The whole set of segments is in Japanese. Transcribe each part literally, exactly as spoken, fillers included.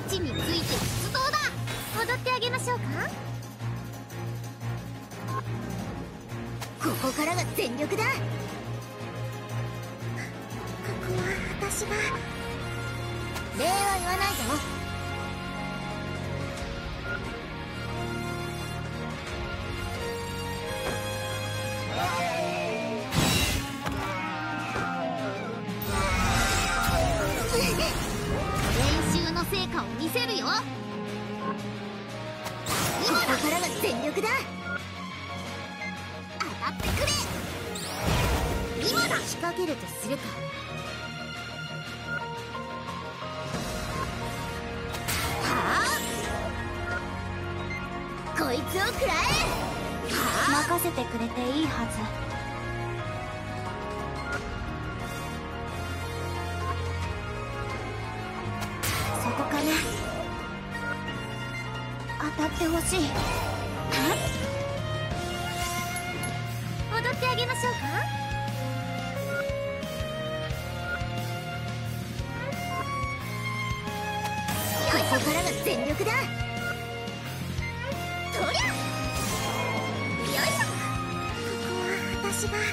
置について出動だ。踊ってあげましょうか。ここからが全力だ。ここは私が。礼は言わないぞ。練習の成果を見せるよ。今だからが全力だ。当たってくれ。今だ。仕掛けるとするか。はあ、こいつを食らえ。はあ、任せてくれていいはず。そこかな。当たってほしい。踊ってあげましょうか。ここからが全力だ。とりゃよいしょ。ここは私が。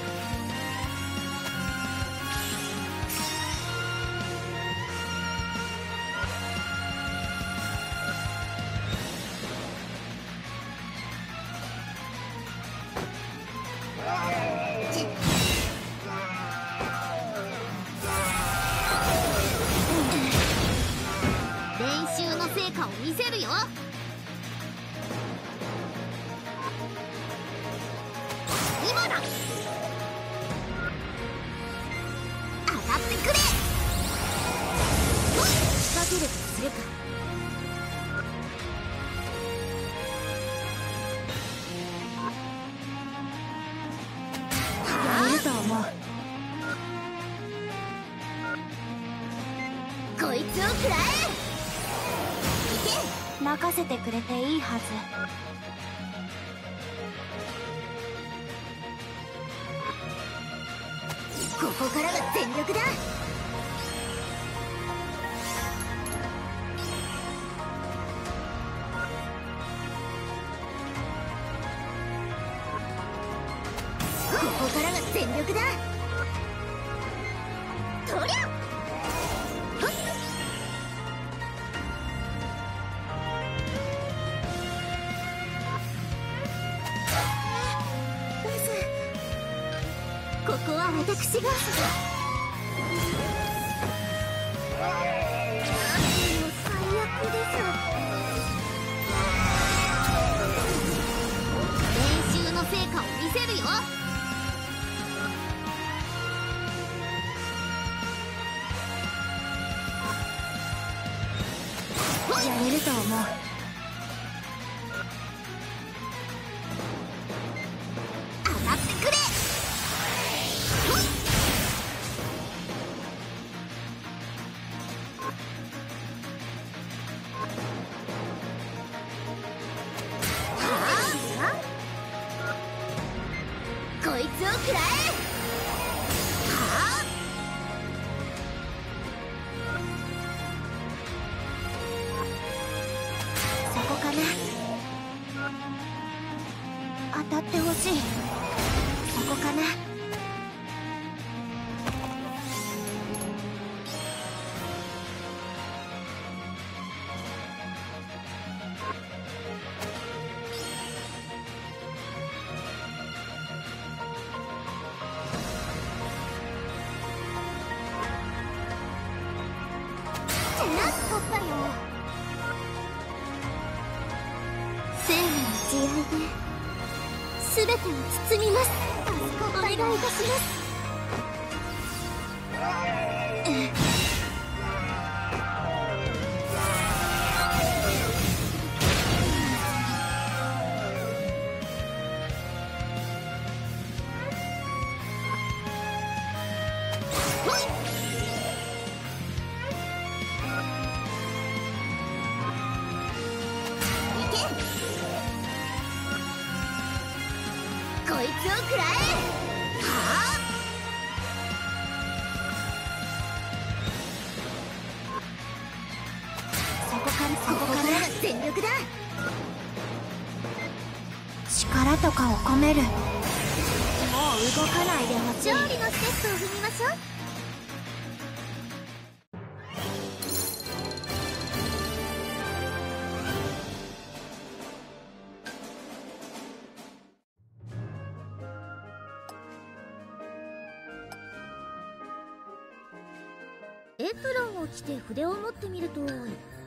練習の成果を見せるよ。今だ。当たってくれ。仕掛けるとするか。やれると思う。こいつを食らえ。任せてくれていいはず。ここからが全力だ。ここからが全力だ。とりゃここは私が。もう最悪です。練習の成果を見せるよ。やれると思う。当たってくれ。こいつを食らえ。はあ、そこかな。当たってほしい。そこかな。取ったよ。聖なる慈愛で全てを包みます。お願いいたします。こいつを食らえ。はあ、そ力だ。 力とかを込める。もう動かないでほしい。 勝利のステップを踏みましょう。エプロンを着て筆を持ってみると